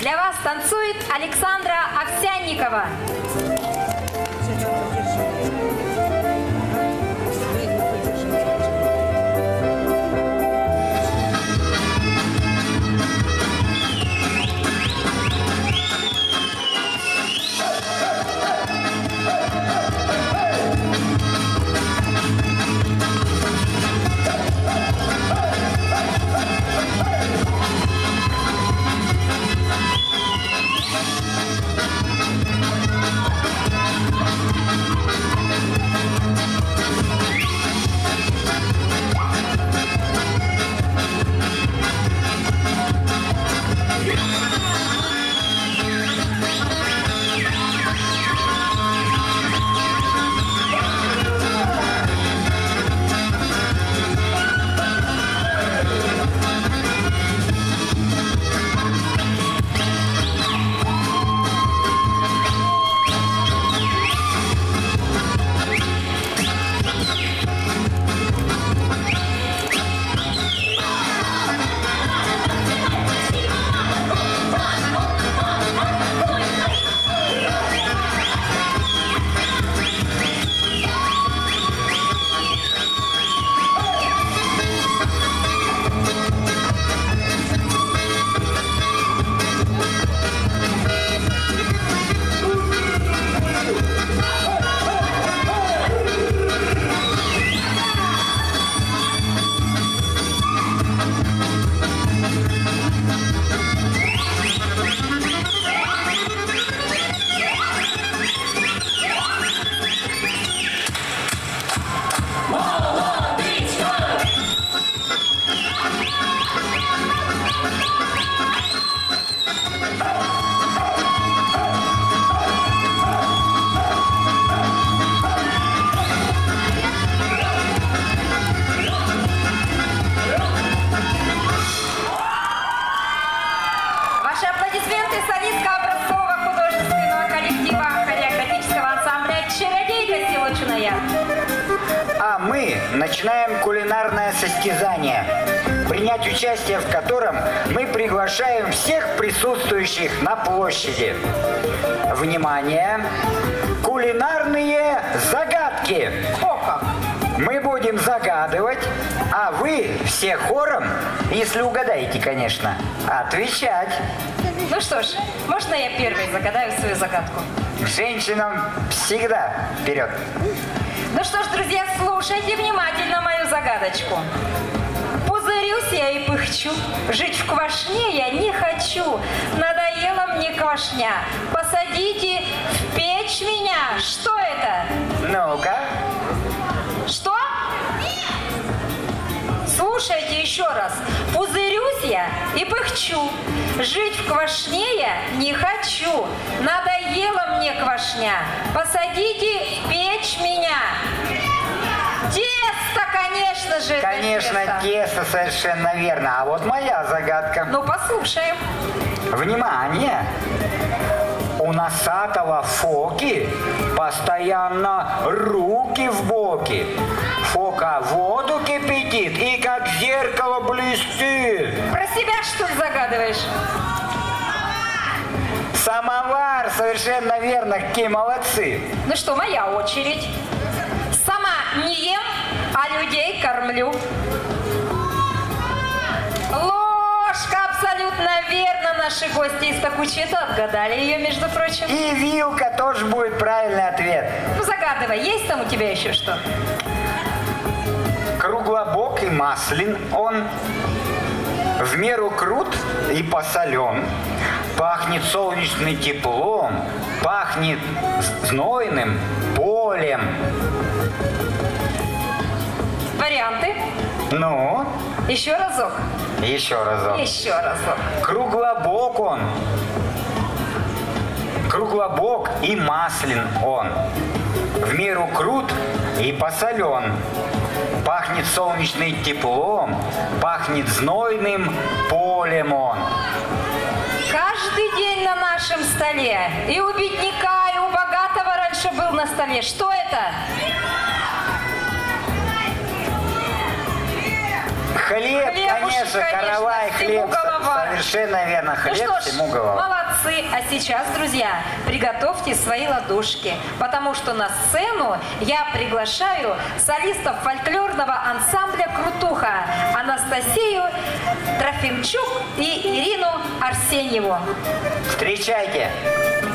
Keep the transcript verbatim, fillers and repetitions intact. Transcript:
Для вас танцует Александра Овсянникова. Начинаем кулинарное состязание, принять участие в котором мы приглашаем всех присутствующих на площади. Внимание! Кулинарные загадки! О, как! Мы будем загадывать, а вы все хором, если угадаете, конечно, отвечать. Ну что ж, можно я первой загадаю свою загадку? Женщинам всегда вперед! Ну что ж, друзья, слушайте внимательно мою загадочку. Пузырюсь я и пыхчу, жить в квашне я не хочу. Надоела мне квашня, посадите в печь меня. Что это? Ну-ка. Что? Слушайте еще раз. Пузырюсь я и пыхчу, жить в квашне я не хочу. Надоела мне квашня, посадите в печь меня. Тесто, конечно же. Конечно, тесто. тесто, совершенно верно. А вот моя загадка. Ну, послушаем. Внимание! У носатого Фоки постоянно руки в боки. Фока воду кипятит и как зеркало блестит. Про себя, что ли, загадываешь? Самовар, совершенно верно, какие молодцы. Ну что, моя очередь. Сама не ем, а людей кормлю. Ложка, абсолютно верно. Наши гости из Токучета отгадали ее, между прочим. И вилка тоже будет правильный ответ. Ну, загадывай, есть там у тебя еще что? Круглобок и маслин он, в меру крут и посолен, пахнет солнечным теплом, пахнет знойным полем. Варианты? Ну? Еще разок? Еще разок. Еще разок. Круглобок он. Круглобок и маслин он. В меру крут и посолен. Пахнет солнечным теплом, пахнет знойным полем он. Каждый день на нашем столе. И у бедняка, и у богатого раньше был на столе. Что это? Хлеб, Хлебушек, конечно, каравай, всему хлеб. голова. Совершенно верно, хлеб, Ну что ж, всему голова. молодцы. А сейчас, друзья, приготовьте свои ладошки, потому что на сцену я приглашаю солистов фольклорного ансамбля «Крутуха» Анастасию Трофимчук и Ирину Арсеньеву. Встречайте.